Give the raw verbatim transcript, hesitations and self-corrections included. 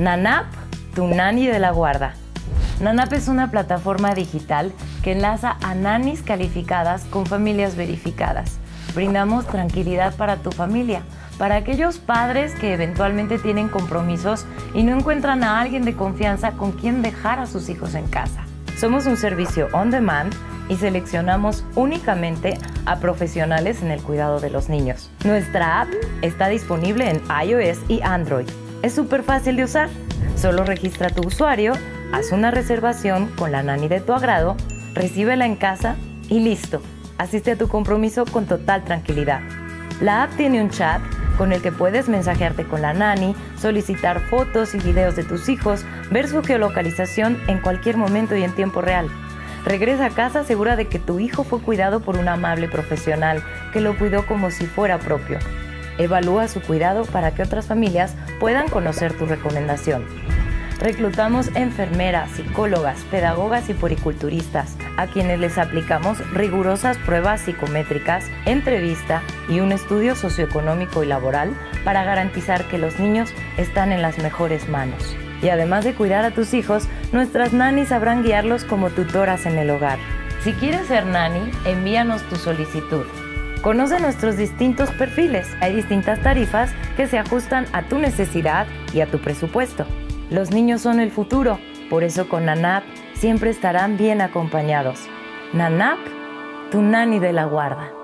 Nanap, tu nani de la guarda. Nanap es una plataforma digital que enlaza a nanis calificadas con familias verificadas. Brindamos tranquilidad para tu familia, para aquellos padres que eventualmente tienen compromisos y no encuentran a alguien de confianza con quien dejar a sus hijos en casa. Somos un servicio on demand y seleccionamos únicamente a profesionales en el cuidado de los niños. Nuestra app está disponible en iOS y Android. Es súper fácil de usar. Solo registra tu usuario, haz una reservación con la nani de tu agrado, recíbela en casa y listo. Asiste a tu compromiso con total tranquilidad. La app tiene un chat con el que puedes mensajearte con la nani, solicitar fotos y videos de tus hijos, ver su geolocalización en cualquier momento y en tiempo real. Regresa a casa segura de que tu hijo fue cuidado por un amable profesional que lo cuidó como si fuera propio. Evalúa su cuidado para que otras familias puedan conocer tu recomendación. Reclutamos enfermeras, psicólogas, pedagogas y puericulturistas, a quienes les aplicamos rigurosas pruebas psicométricas, entrevista y un estudio socioeconómico y laboral para garantizar que los niños están en las mejores manos. Y además de cuidar a tus hijos, nuestras nanis sabrán guiarlos como tutoras en el hogar. Si quieres ser nani, envíanos tu solicitud. Conoce nuestros distintos perfiles. Hay distintas tarifas que se ajustan a tu necesidad y a tu presupuesto. Los niños son el futuro, por eso con Nanap siempre estarán bien acompañados. Nanap, tu nani de la guarda.